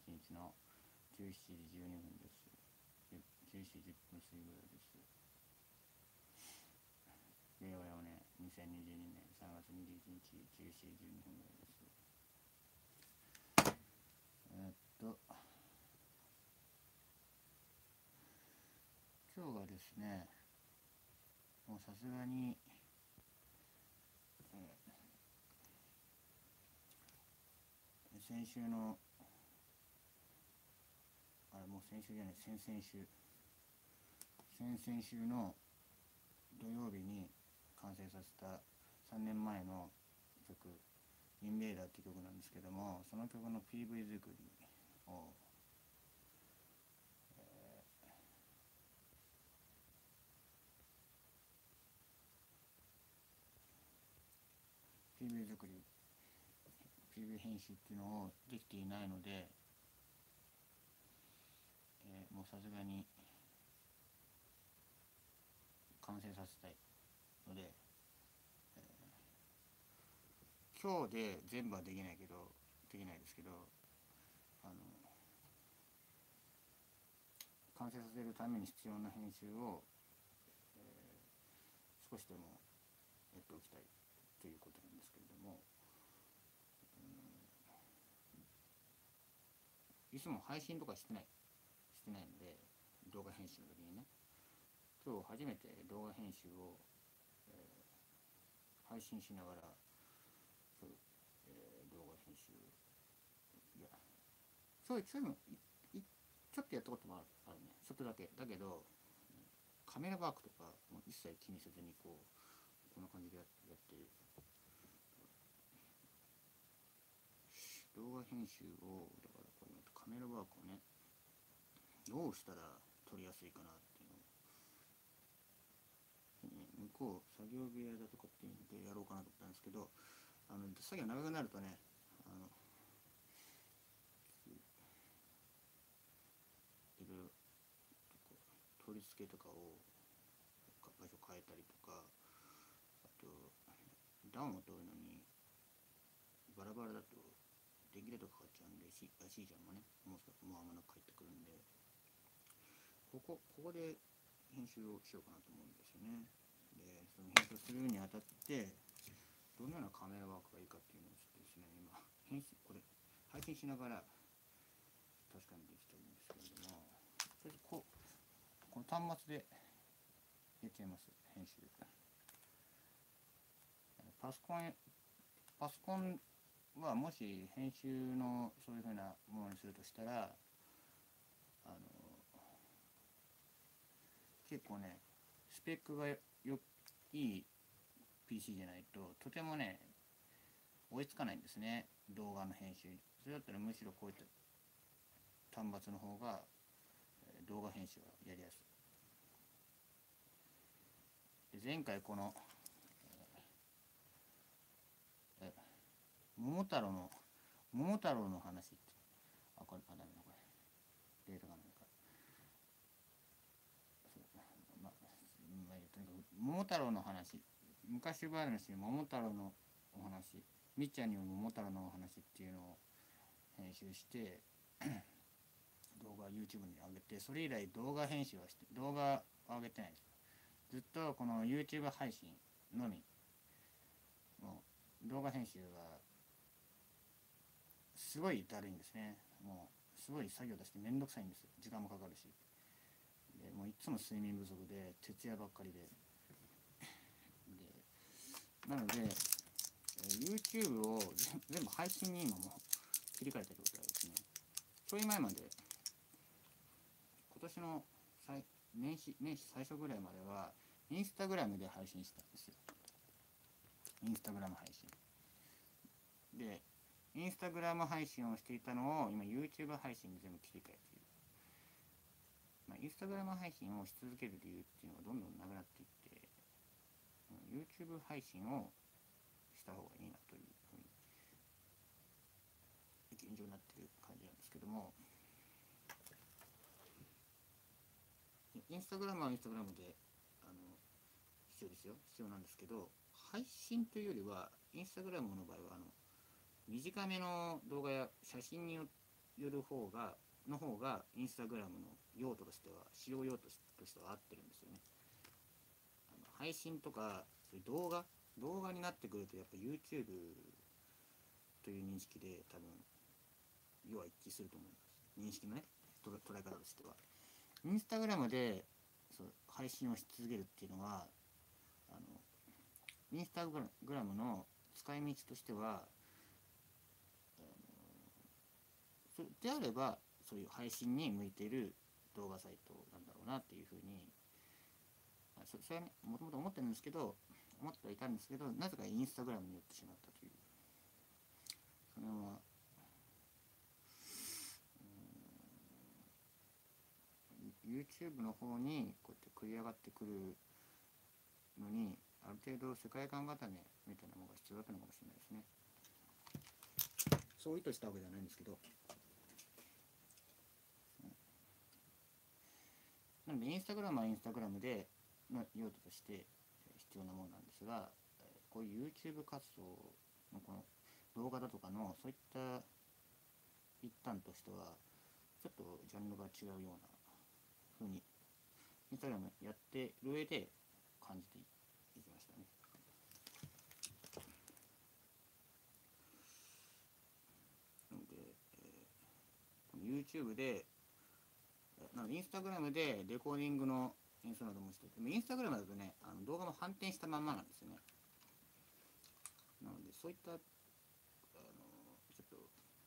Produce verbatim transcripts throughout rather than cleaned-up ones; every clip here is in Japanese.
ちにちのじゅうしちじじゅうにふんです。じゅうしちじじゅっぷん過ぎぐらいです。令和よねんにせんにじゅうにねんさんがつにじゅういちにちじゅうしちじじゅうにふんぐらいです。えー、っと今日がですね、もうさすがに、えー、先週のあれもう先週じゃない先々週先々週の土曜日に完成させたさんねんまえの曲「インベーダー」って曲なんですけども、その曲の ピーブイ 作りを、えー、ピーブイ 作り ピーブイ 編集っていうのをできていないので、えー、もうさすがに完成させたいので、えー、今日で全部はできないけどできないですけど、あの完成させるために必要な編集を、えー、少しでもやっておきたいということなんですけれども、いつも配信とかしてないしてないので、動画編集の時にね、今日初めて動画編集を、えー、配信しながら今日、えー、動画編集いやそういうそういうのいいちょっとやったこともあるあるね、ちょっとだけだけど、カメラワークとかも一切気にせずにこうこんな感じでやってる動画編集を、だからこのカメラワークをね、どうしたら撮りやすいかなっていうのを、向こう作業部屋だとかっていうのでやろうかなと思ったんですけど、あの作業長くなるとね、あのいろいろ取り付けとかを場所変えたりとか、あと暖を取るのにバラバラだと電気代とかかかっちゃうんで、シーちゃんもね、もうもう間もなく帰ってくるんで、ここここで編集をしようかなと思うんですよね。でその編集するにあたってどのようなカメラワークがいいかっていうのをちょっとですね、今編集これ配信しながら確かにできてるんですけれども、とりあえずこうこの端末でやっちゃいます、編集。パソコンパソコンはもし編集のそういうふうなものにするとしたら、あの結構ねスペックがよいい ピーシー じゃないととてもね追いつかないんですね、動画の編集に。それだったらむしろこういった端末の方が動画編集はやりやすい。で前回このえ桃太郎の桃太郎の話って、あこれあダメだこれデータがないから、そうまあ、まあ、とにかく桃太郎の話、昔話桃太郎のお話、みっちゃんによる桃太郎のお話っていうのを編集して動画を YouTube に上げて、それ以来動画編集はして動画を上げてないです。ずっとこの YouTube 配信のみ。もう動画編集がすごいだるいんですね。もうすごい作業としてめんどくさいんですよ、時間もかかるし。でもういつも睡眠不足で徹夜ばっかりででなので YouTube を全部配信に今も切り替えた状態ですね。ちょい前まで今年の年始年始最初ぐらいまではインスタグラムで配信してたんですよ。インスタグラム配信でインスタグラム配信をしていたのを今 YouTube 配信に全部切り替えている。まあ、インスタグラム配信をし続ける理由っていうのがどんどんなくなっていって、 YouTube 配信をした方がいいなというふうに現状になっている感じなんですけども、インスタグラムはインスタグラムであの必要ですよ、必要なんですけど、配信というよりはインスタグラムの場合はあの短めの動画や写真によよる方がの方がインスタグラムの用途としては使用用途としては合ってるんですよね。あの配信とかそういう動画動画になってくるとやっぱ YouTube という認識で多分要は一致すると思います。認識のね捉え方としてはインスタグラムでそう配信をし続けるっていうのはあのインスタグラムの使い道としてはそであればそういう配信に向いている動画サイトなんだろうなっていうふうにそそれはねもともと思ってるんですけど思ってはいたんですけどなぜかインスタグラムに寄ってしまったというそれはYouTube の方にこうやって繰り上がってくるのにある程度世界観固めみたいなものが必要だったのかもしれないですね。そう意図したわけではないんですけど、なのでインスタグラムはインスタグラムでの用途として必要なものなんですが、こういう YouTube 活動のこの動画だとかのそういった一端としてはちょっとジャンルが違うようなふうにインスタグラムやってる上で感じていきましたね。なので、えー、この YouTube でなのでインスタグラムでレコーディングの演奏などもしてて、インスタグラムだとねあの動画も反転したまんまなんですよね。なのでそういったあのちょっと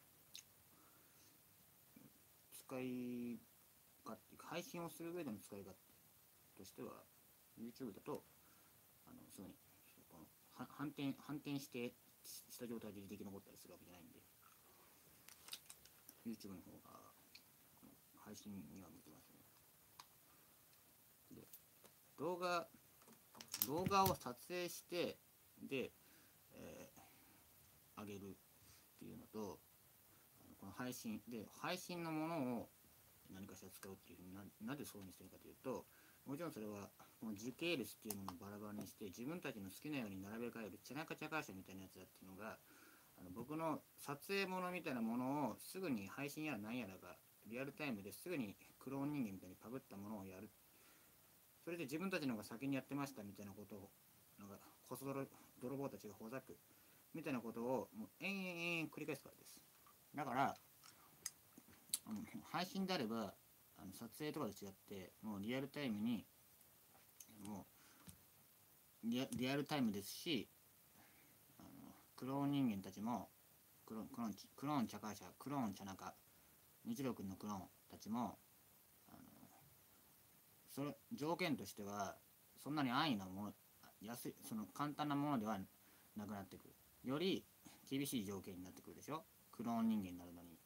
使い勝手配信をする上での使い勝手としては YouTube だとあのすぐにこの反転反転してした状態で履歴残ったりするわけじゃないんで YouTube の方が配信には向いてますね。で動画動画を撮影してで、えー、上げるっていうのとこの配信で配信のものを何かしら使うっていうふうに な, なぜそうにしてるかというともちろんそれはこの時系列っていうものをバラバラにして自分たちの好きなように並べ替えるチャラカチャカーシャみたいなやつだっていうのがあの僕の撮影ものみたいなものをすぐに配信やら何やらがリアルタイムですぐにクローン人間みたいにパクったものをやるそれで自分たちの方が先にやってましたみたいなことをなんかコス泥棒たちがほざくみたいなことをもう延々延々繰り返すからです。だからあの配信であればあの撮影とかと違ってもうリアルタイムにもうリ ア, リアルタイムですしあのクローン人間たちもクロクローンクローンチャカーシャクローンチャナカ日露君のクローンたちもあのそれ条件としてはそんなに安易なもの安いその簡単なものではなくなってくるより厳しい条件になってくるでしょクローン人間になるのに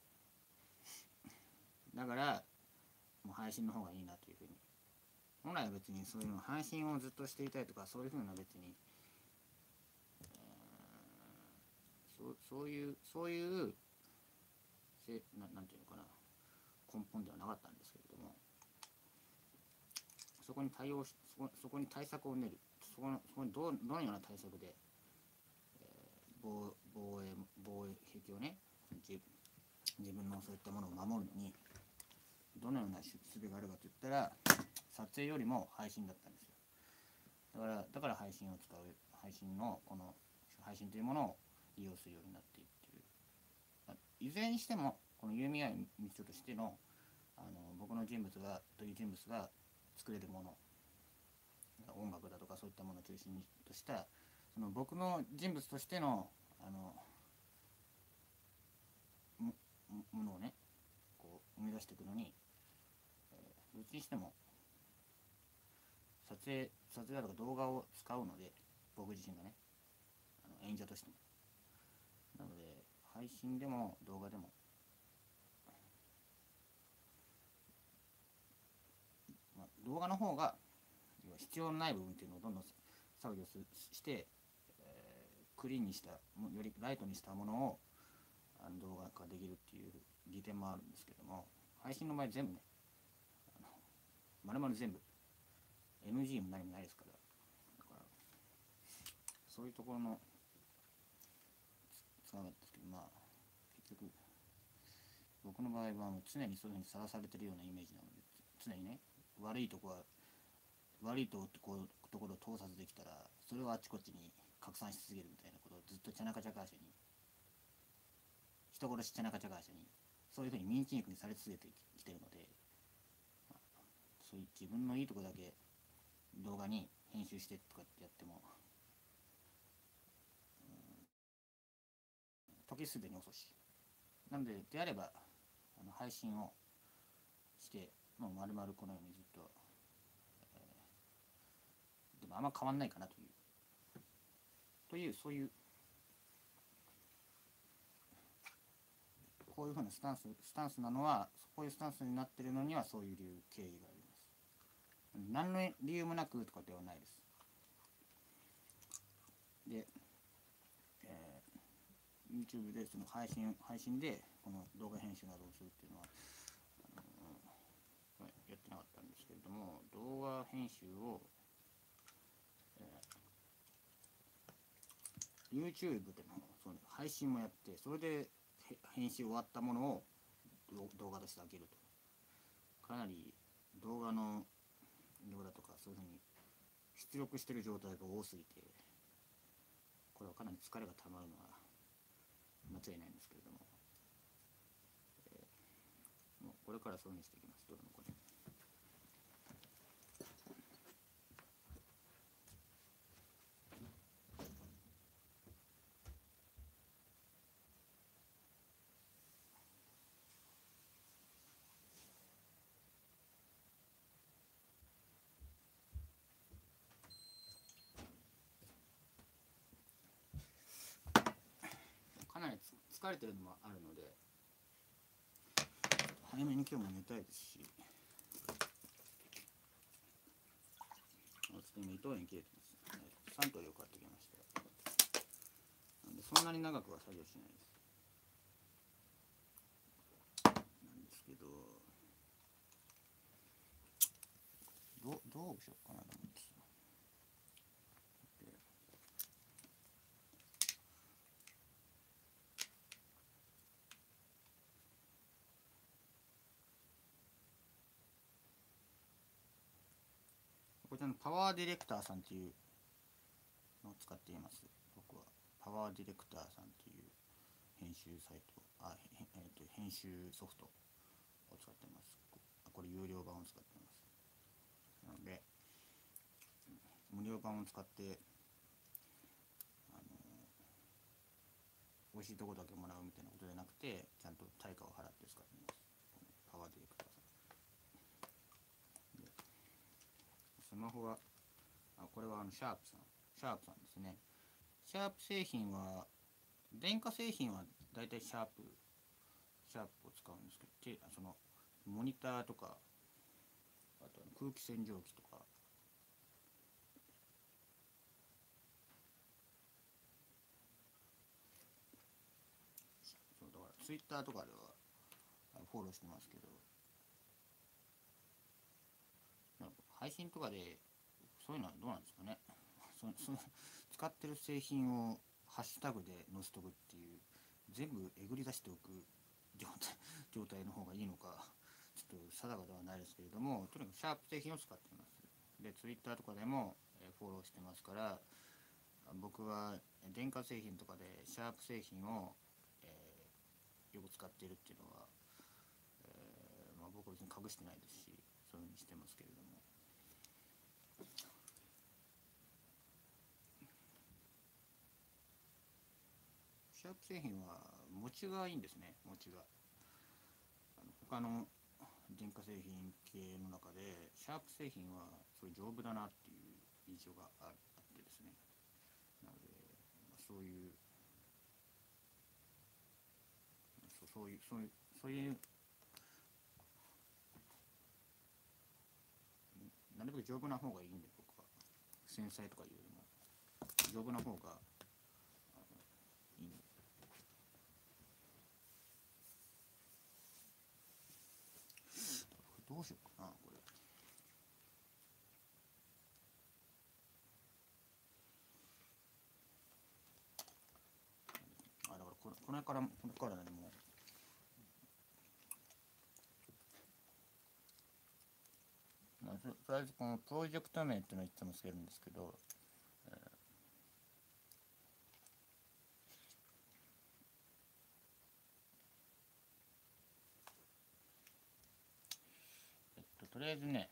だからもう配信の方がいいなというふうに本来は別にそういうの配信をずっとしていたいとかそういうふうな別に、えー、そ, そういうそういうせななんていうのかな根本ではなかったんですけれどもそこに対応し そ, こそこに対策を練るそこのそこに ど, どのような対策で、えー、防, 防衛防衛壁をね自分のそういったものを守るのにどのような術があるかといったら撮影よりも配信だったんですよ。だからだから配信を使う配信のこの配信というものを利用するようになっていってる。いずれにしてもこの弓谷道夫としてのあの僕の人物がという人物が作れるもの音楽だとかそういったものを中心にとしたその僕の人物としてのあのもものをねこう生み出していくのに、えー、どっちにしても撮影撮影だとか動画を使うので僕自身がねあの演者としてもなので配信でも動画でも、まあ、動画の方が必要のない部分っていうのをどんどん削除して、えー、クリーンにしたよりライトにしたものをあの動画化できるっていう利点もあるんですけども配信の場合全部ねあの丸々全部 エヌジー も何もないですからだからそういうところの使うんですけどまあ結局動僕の場合はもう常にそういうふうにさらされてるようなイメージなので、常にね、悪いとこは悪いところところを通さずできたら、それをあっちこっちに拡散し続けるみたいなことをずっとチャナカチャカーシャに、人殺しチャナカチャカーシャに、そういうふうにミンチ肉にされ続けてきてるので、まあ、そういう自分のいいとこだけ動画に編集してとかってやっても、時すでに遅し。なので、であれば、あの配信をして、もう丸々このようにずっと、えー、でもあんま変わんないかなという、という、そういう、こういうふうなスタンス、スタンスなのは、こういうスタンスになってるのには、そういう理由、経緯があります。何の理由もなくとかではないです。で、えー、YouTube でその配信、配信で、この動画編集などをするっていうのは、あのー、やってなかったんですけれども、動画編集を、えー、YouTube でもその配信もやって、それで編集終わったものを動画としてあげると。かなり動画の量だとか、そういうふうに出力してる状態が多すぎて、これはかなり疲れがたまるのは間違いないんですけれども、えー、もうこれからそういうふうにしていきます。どれもこれ。かなり疲れてるのもあるので、早めに今日も寝たいですし、今伊藤園切れてます。さん頭よく買ってきました。なんでそんなに長くは作業しないです。なんですけど、どうどうしようかなと思うんですよ。こちらのパワーディレクターさんっていうのを使っています。僕はパワーディレクターさんっていう編集サイト、あ、えー、と編集ソフトを使っています。これ有料版を使っています。なので無料版を使って、あの美味しいとこだけもらうみたいなことじゃなくて、ちゃんと対価を払って使っています。パワーディレクターさん。スマホは、あ、これはあのシャープさん、シャープさんですね。シャープ製品は、電化製品はだいたいシャープ、シャープを使うんですけど、そのモニターとか、あと空気清浄機とか、そうだからツイッターとかではフォローしてますけど、配信とかでそういうのはどうなんですかね。そそ使ってる製品をハッシュタグで載せとくっていう、全部えぐり出しておく状態状態の方がいいのか、ちょっと定かではないですけれども、とにかくシャープ製品を使っています。で、ツイッターとかでもフォローしてますから、僕は電化製品とかでシャープ製品を、えー、よく使っているっていうのは、えーまあ、僕は別に隠してないですし、そういうふうにしてますけれども。シャープ製品は持ちがいいんですね。持ちがあの他の電化製品系の中でシャープ製品はすごい丈夫だなっていう印象があってですね。なので、まあ、そういうそそういうそういうそういうなるべく丈夫な方がいいんで、僕は繊細とかいうよりも丈夫な方がいいんで。どうしようかな、これ。あ、だからこれこれからこれからね、もうとりあえずこのプロジェクト名っていうのをいつもつけるんですけど、えーえっと、とりあえずね、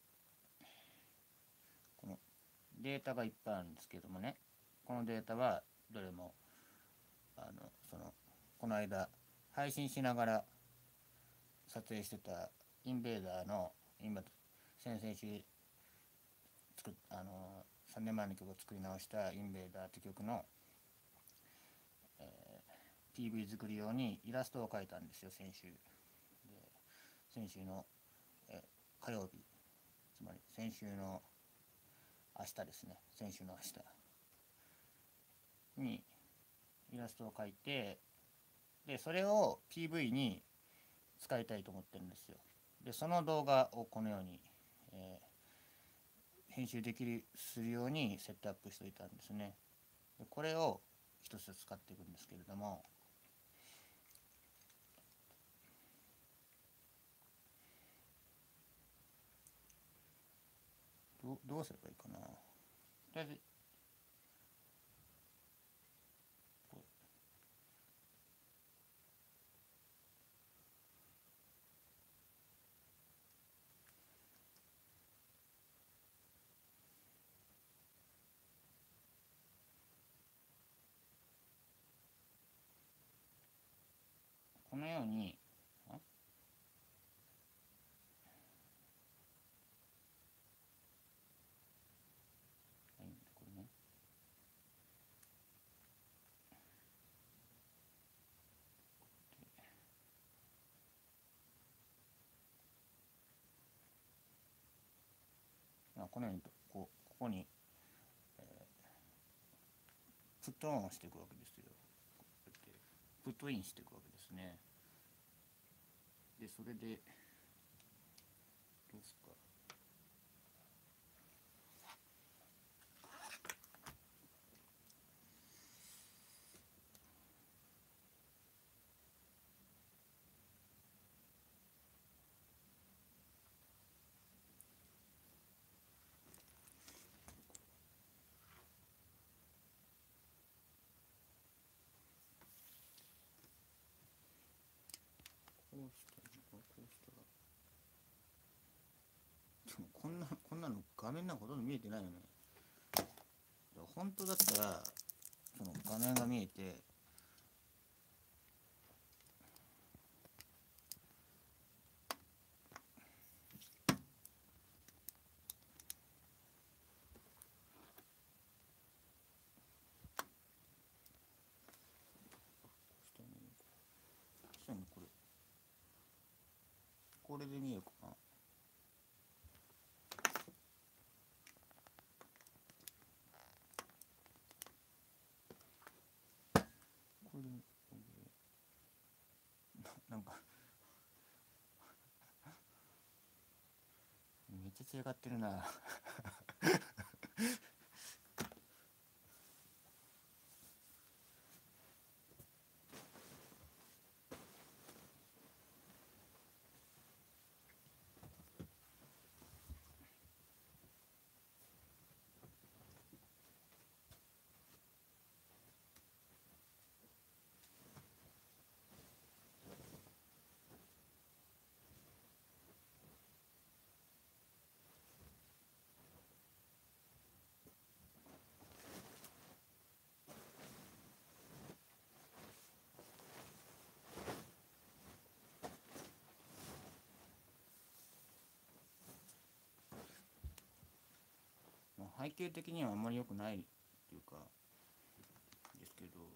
このデータがいっぱいあるんですけどもね、このデータはどれもあのそのこの間配信しながら撮影してたインベーダーの今先々週作っあのさんねんまえの曲を作り直したインベーダーって曲の、えー、ピーブイ 作り用にイラストを描いたんですよ、先週で。先週の、えー、火曜日、つまり先週の明日ですね、先週の明日にイラストを描いて、でそれを ピーブイ に使いたいと思ってるんですよ。でその動画をこのように、えー、編集できるするようにセットアップしておいたんですね。でこれを一つ使っていくんですけれども、ど, どうすればいいかな。とりあえずこのように、あこれね、このようにこうここに、えー、プットオンをしていくわけですよ。プットインしていくわけですね。でそれでどうすか。こうしたらこうしたらでもこんなこんなの画面なんかほとんど見えてないよね。本当だったらその画面が見えて、下にこれこれで見えるかな。これでなんかめっちゃ散らかってるな背景的にはあんまり良くないっていうかですけど、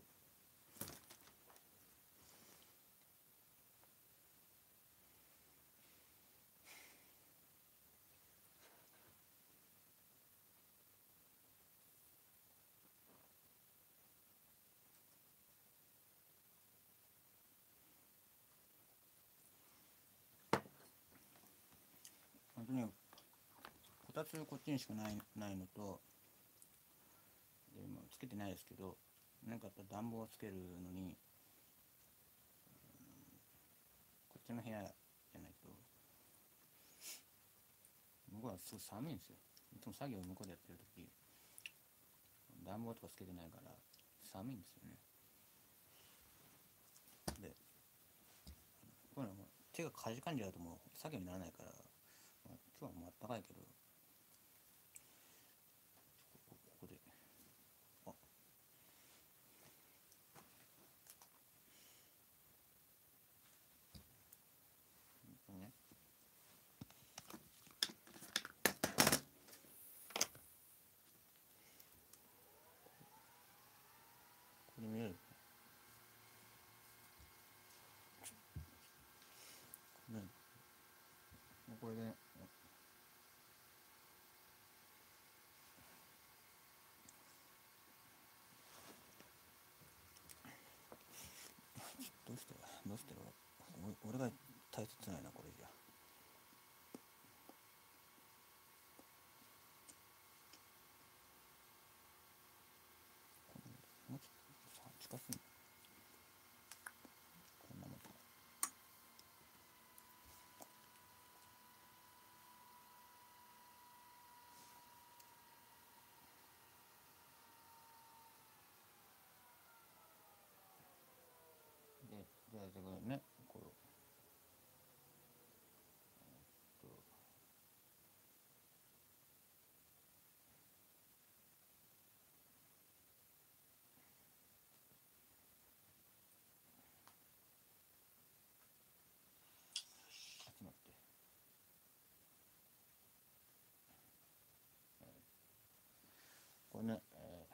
本当にこたつこっちにしかないないのと、で今つけてないですけど、なんかやっぱ暖房をつけるのに、こっちの部屋じゃないと無僕はすごい寒いんですよ。いつも作業を向こうでやってるとき、暖房とかつけてないから寒いんですよね。で、これはもう手がかじかんじゃうともう作業にならないから、まあ、今日はもうあったかいけど、ここで、あ、これね、これ見える？ね、これで、ね、どうしてどうして俺俺が大切ないな、これじゃ。もうちょっと近すぎる。こんなもんか。で、じゃあ、これね、こう、えっと、集まって、えー、これね、え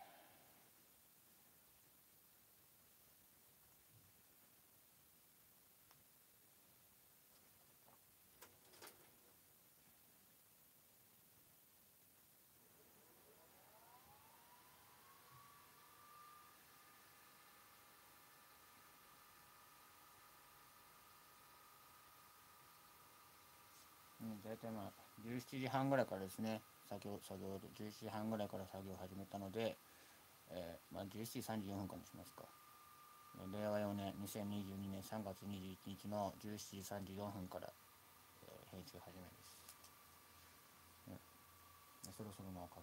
ー、うん、大体まあじゅうしちじはんぐらいからですね、作業作業でじゅうしちじはんぐらいから作業を始めたので、えー、まあじゅうしちじさんじゅうよんふんからにしますか。れいわよねんにせんにじゅうにねんさんがつにじゅういちにちのじゅうしちじさんじゅうよんふんから、えー、編集始めです、ね、そろそろの書きます。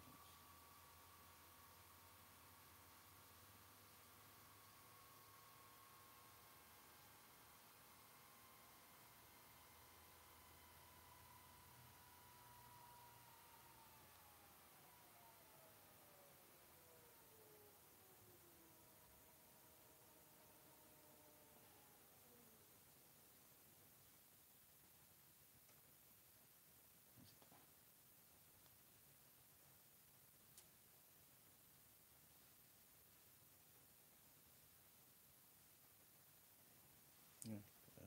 ね、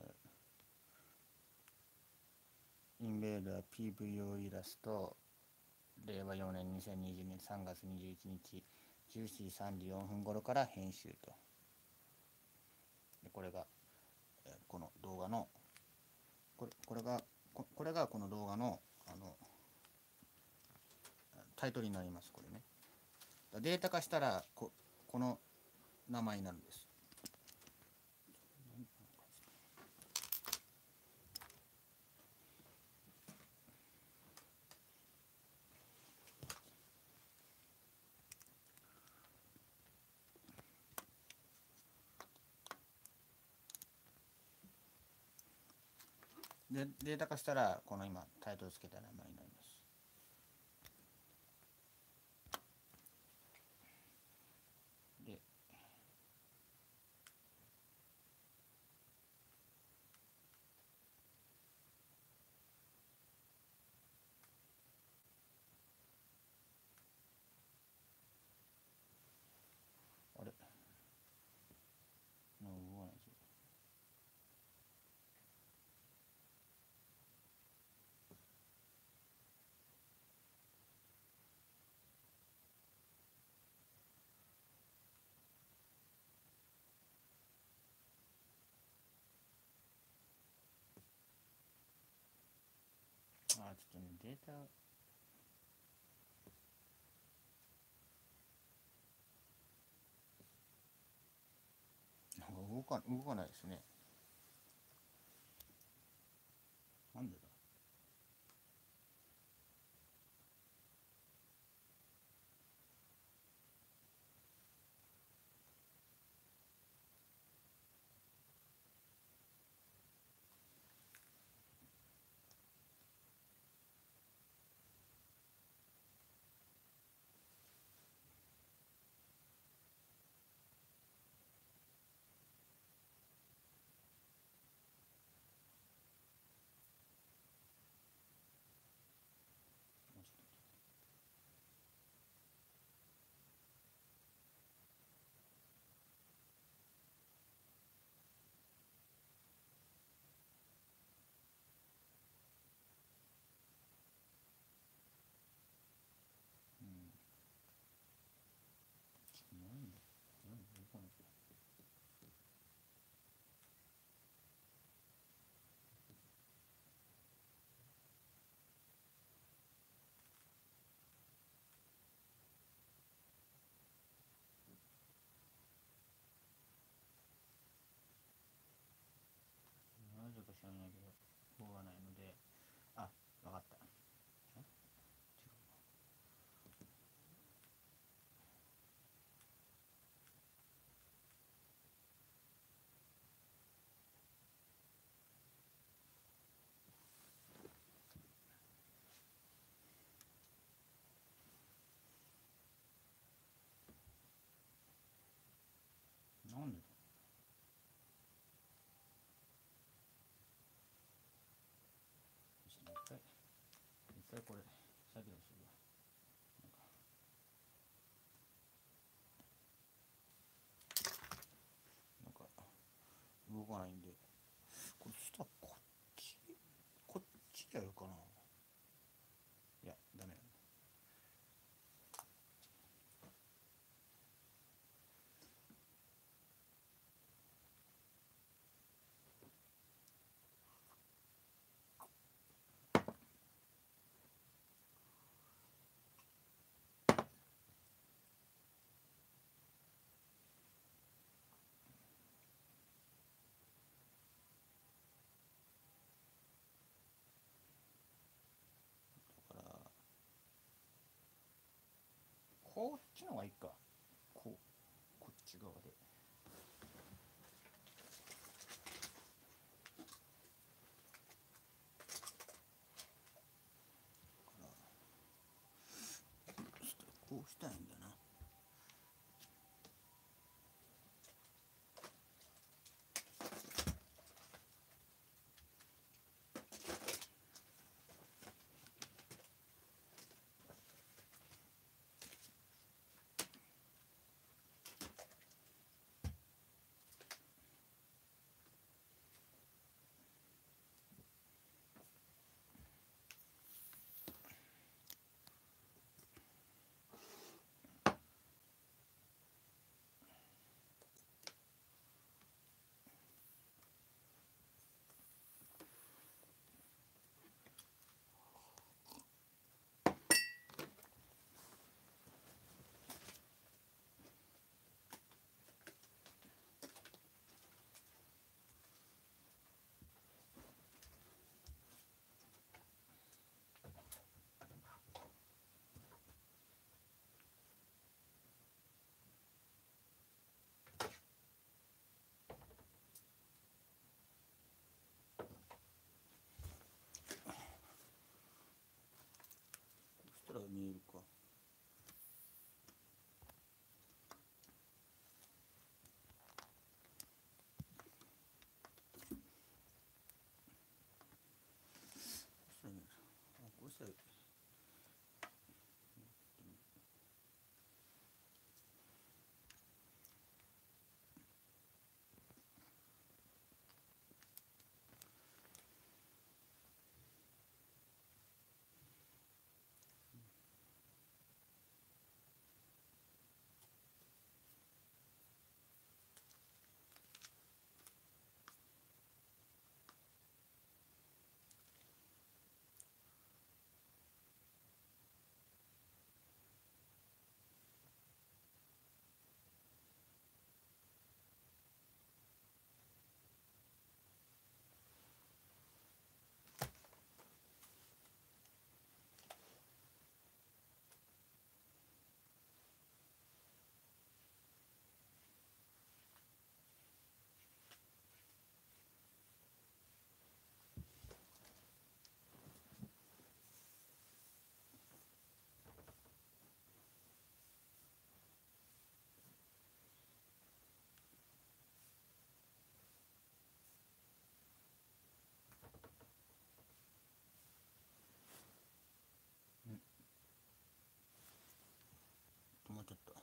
インベーダー ピーブイオー イラストれいわよねんにせんにじゅうねんさんがつにじゅういちにちじゅうしちじさんじゅうよんふん頃から編集と。でこれが、えー、この動画のこれこれがここれがこの動画のあのタイトルになります。これね、データ化したらここの名前になるんです。でデータ化したらこの今タイトルつけた名前になります。であれなんか動かないですよ。あ、ちょっとね、データ、なんか動か、動かないですね。なんでだか知らないけどしょうがないので、あ、わかった。え違うな。なんでだ。一回一回これ作業するわ。なんか動かないんで、これそしたらこっちこっちでやるかな。いやダメだね。だからこっちの方がいいか。こうこっち側で。こうしたいんだな。そしたら見えるか。そしたら見える。あ、こうしたら止まっちゃった。